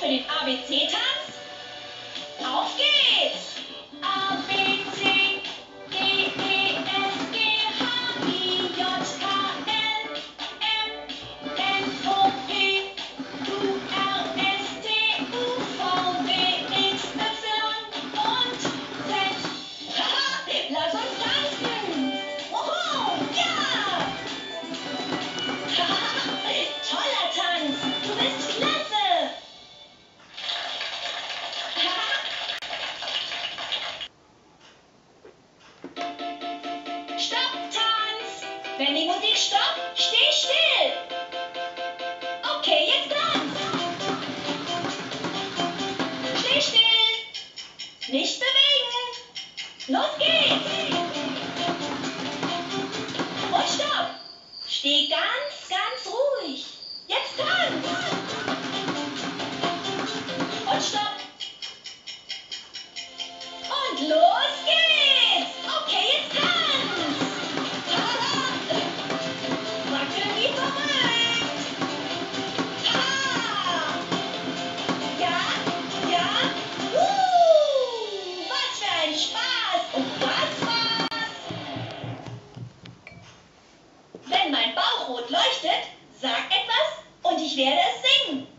für den ABC-Tanz? Auf geht's! A, B, C, D, E, F, G, H, I, J, K, L, M, N, O, P, Q, R, S, T, U, V, W, X, Y und Z. Haha, lass uns tanzen! Oho, ja! Haha, toller Tanz! Du bist klasse! Stopp, Tanz! Wenn die Musik stoppt, steh still! Okay, jetzt tanz! Steh still! Nicht bewegen! Los geht's! Und stopp! Steh ganz, ganz ruhig! Jetzt tanz! Und stopp! Und los geht's! Okay, jetzt tanz! Wackeln wie verrückt! Ha! Ja, ja! Was für ein Spaß! Und was war's? Wenn mein Bauch rot leuchtet, sag etwas und ich werde es singen.